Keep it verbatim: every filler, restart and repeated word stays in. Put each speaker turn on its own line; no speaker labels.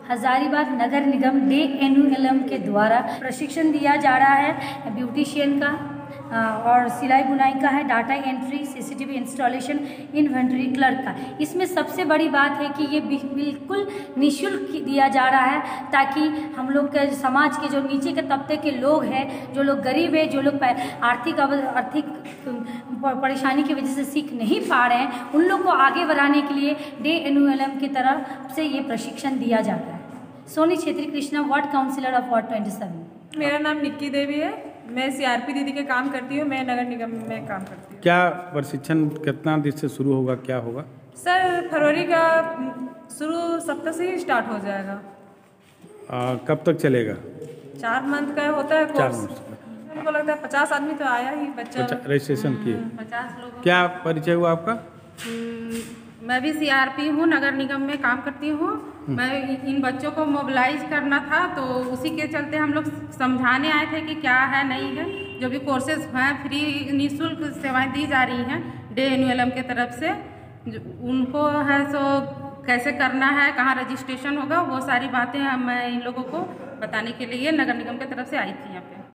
हजारीबाग नगर निगम day एनुअलम के द्वारा प्रशिक्षण दिया जा रहा है ब्यूटिशियन का और सिलाई बुनाई का है, data entry, CCTV installation, inventory clerk का। इसमें सबसे बड़ी बात है कि ये बिल्कुल निःशुल्क दिया जा रहा है ताकि हम लोग के समाज के जो नीचे के तबके के लोग हैं, जो लोग गरीब हैं, जो लोग आर्थिक आर्थिक परेशानी की वजह से सीख नहीं पा रहे हैं, उन लोग को आगे बढ़ाने के लिए डे एनुअलम की तरफ से ये प्रशिक्षण दिया जाता है। Soni Chhetri Krishna, ward councillor of ward सत्ताईस।
मेरा नाम निक्की देवी है, मैं सीआरपी दीदी के काम करती हूँ, मैं नगर निगम में काम करती हूँ।
क्या प्रशिक्षण कितना दिन से शुरू होगा, क्या होगा?
सर फरवरी का शुरू सप्ताह से ही स्टार्ट हो जाएगा।
आ, कब तक चलेगा?
चार मंथ का होता है
चार
कोर्स।
मंथ
हमको लगता है पचास आदमी तो आया ही बच्चा
रजिस्ट्रेशन किए।
पचास लोग।
क्या परिचय हुआ आपका?
मैं भी सीआरपी हूँ, नगर निगम में काम करती हूँ। मैं इन बच्चों को मोबिलाइज करना था, तो उसी के चलते हम लोग समझाने आए थे कि क्या है नहीं है। जो भी कोर्सेज हैं फ्री निःशुल्क सेवाएं दी जा रही हैं डे एनुअलम के तरफ से, जो उनको है सो कैसे करना है, कहाँ रजिस्ट्रेशन होगा, वो सारी बातें मैं इन लोगों को बताने के लिए नगर निगम की तरफ से आई थी यहाँ पे।